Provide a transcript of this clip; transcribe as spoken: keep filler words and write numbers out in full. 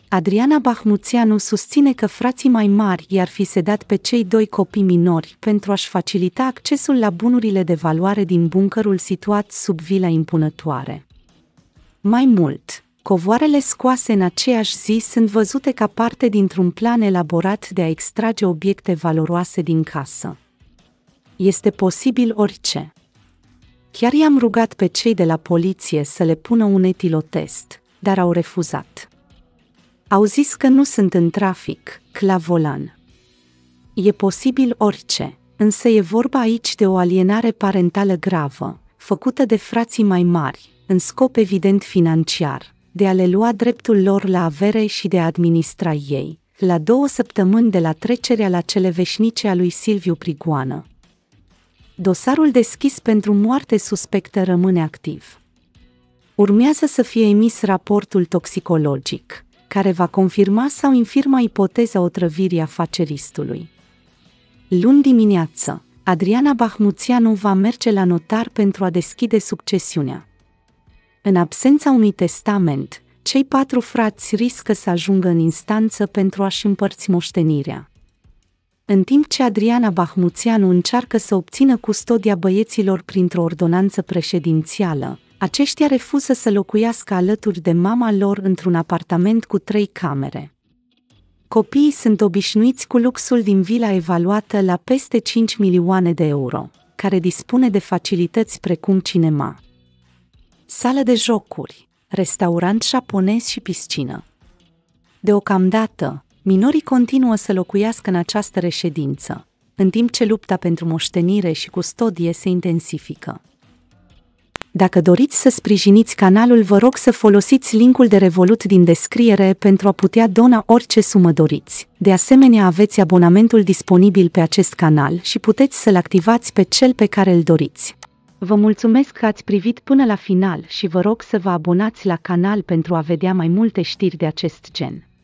Adriana Bahmuțianu susține că frații mai mari i-ar fi sedat pe cei doi copii minori pentru a-și facilita accesul la bunurile de valoare din buncărul situat sub vila impunătoare. Mai mult, covoarele scoase în aceeași zi sunt văzute ca parte dintr-un plan elaborat de a extrage obiecte valoroase din casă. Este posibil orice. Chiar i-am rugat pe cei de la poliție să le pună un etilotest, dar au refuzat. Au zis că nu sunt în trafic, la volan. E posibil orice, însă e vorba aici de o alienare parentală gravă, făcută de frații mai mari, în scop evident financiar, de a le lua dreptul lor la avere și de a administra ei, la două săptămâni de la trecerea la cele veșnice a lui Silviu Prigoană. Dosarul deschis pentru moarte suspectă rămâne activ. Urmează să fie emis raportul toxicologic, care va confirma sau infirma ipoteza otrăvirii afaceristului. Luni dimineață, Adriana Bahmuțianu va merge la notar pentru a deschide succesiunea. În absența unui testament, cei patru frați riscă să ajungă în instanță pentru a-și împărți moștenirea. În timp ce Adriana Bahmuțianu încearcă să obțină custodia băieților printr-o ordonanță președințială, aceștia refuză să locuiască alături de mama lor într-un apartament cu trei camere. Copiii sunt obișnuiți cu luxul din vila evaluată la peste cinci milioane de euro, care dispune de facilități precum cinema, sală de jocuri, restaurant japonez și piscină. Deocamdată, minorii continuă să locuiască în această reședință, în timp ce lupta pentru moștenire și custodie se intensifică. Dacă doriți să sprijiniți canalul, vă rog să folosiți linkul de Revolut din descriere pentru a putea dona orice sumă doriți. De asemenea, aveți abonamentul disponibil pe acest canal și puteți să-l activați pe cel pe care îl doriți. Vă mulțumesc că ați privit până la final și vă rog să vă abonați la canal pentru a vedea mai multe știri de acest gen.